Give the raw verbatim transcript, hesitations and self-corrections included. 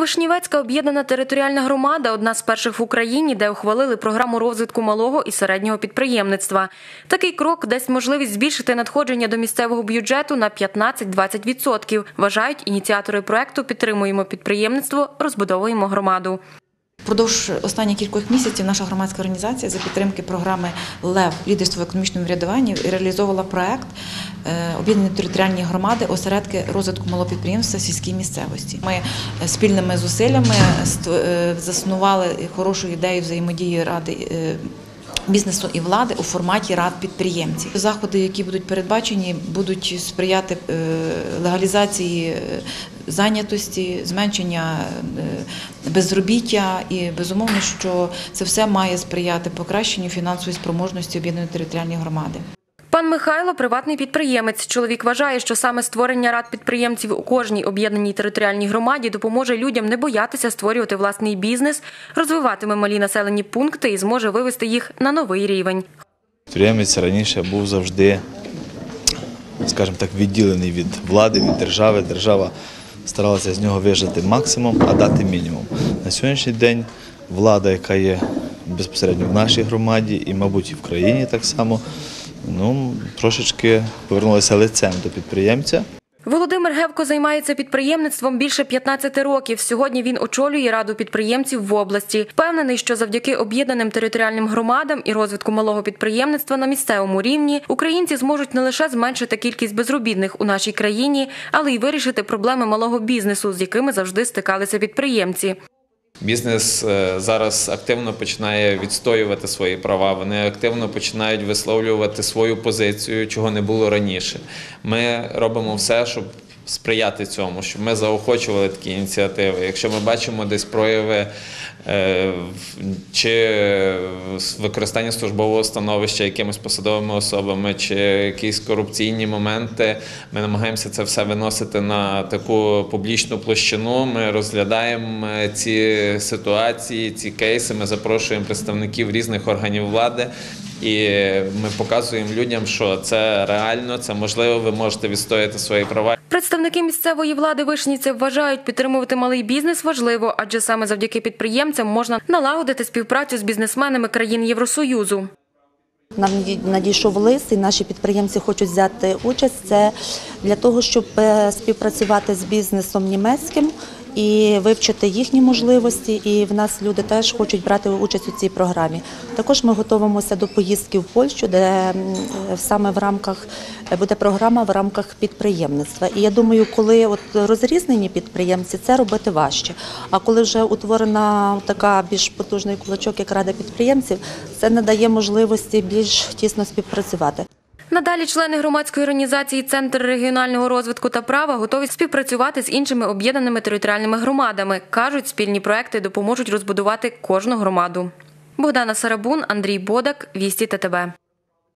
Вишнівецька об'єднана територіальна громада – одна з перших в Україні, де ухвалили програму розвитку малого і середнього підприємництва. Такий крок дасть можливість збільшити надходження до місцевого бюджету на п'ятнадцять-двадцять відсотків. Вважають ініціатори проекту «Підтримуємо підприємництво, розбудовуємо громаду». Впродовж останніх кількох місяців наша громадська організація за підтримки програми «ЛЕВ. Лідерство в економічному врядуванні» реалізовувала проект об'єднаної територіальної громади «Осередки розвитку малого підприємства в сільській місцевості». Ми спільними зусиллями заснували хорошу ідею взаємодії ради бізнесу і влади у форматі рад підприємців. Заходи, які будуть передбачені, будуть сприяти легалізації зайнятості, зменшення безробіття і, безумовно, що це все має сприяти покращенню фінансової спроможності об'єднаної територіальної громади. Пан Михайло – приватний підприємець. Чоловік вважає, що саме створення рад підприємців у кожній об'єднаній територіальній громаді допоможе людям не боятися створювати власний бізнес, розвиватиме малі населені пункти і зможе вивести їх на новий рівень. Підприємець раніше був завжди, скажімо так, відділений від влади, від держави. Держава старалася з нього вижати максимум, а дати мінімум. На сьогоднішній день влада, яка є безпосередньо в нашій громаді і, мабуть, і в країні так само, ну, трошечки повернулася лицем до підприємця. Володимир Гевко займається підприємництвом більше п'ятнадцяти років. Сьогодні він очолює раду підприємців в області. Впевнений, що завдяки об'єднаним територіальним громадам і розвитку малого підприємництва на місцевому рівні українці зможуть не лише зменшити кількість безробітних у нашій країні, але й вирішити проблеми малого бізнесу, з якими завжди стикалися підприємці. Бізнес зараз активно починає відстоювати свої права, вони активно починають висловлювати свою позицію, чого не було раніше. Ми робимо все, щоб сприяти цьому, щоб ми заохочували такі ініціативи. Якщо ми бачимо десь прояви чи використання службового становища якимись посадовими особами, чи якісь корупційні моменти, ми намагаємося це все виносити на таку публічну площину. Ми розглядаємо ці ситуації, ці кейси, ми запрошуємо представників різних органів влади. І ми показуємо людям, що це реально, це можливо, ви можете відстояти свої права. Представники місцевої влади Вишніці вважають, підтримувати малий бізнес важливо, адже саме завдяки підприємцям можна налагодити співпрацю з бізнесменами країн Євросоюзу. Нам надійшов лист, і наші підприємці хочуть взяти участь. Це для того, щоб співпрацювати з бізнесом німецьким і вивчити їхні можливості. І в нас люди теж хочуть брати участь у цій програмі. Також ми готуємося до поїздки в Польщу, де саме в рамках буде програма в рамках підприємництва. І я думаю, коли от розрізнені підприємці, це робити важче. А коли вже утворена така більш потужний кулачок, як Рада підприємців, це надає можливості більш тісно співпрацювати. Надалі члени громадської організації «Центр регіонального розвитку та права» готові співпрацювати з іншими об'єднаними територіальними громадами. Кажуть, спільні проекти допоможуть розбудувати кожну громаду. Богдана Сарабун, Андрій Бодак, Вісті ТТБ.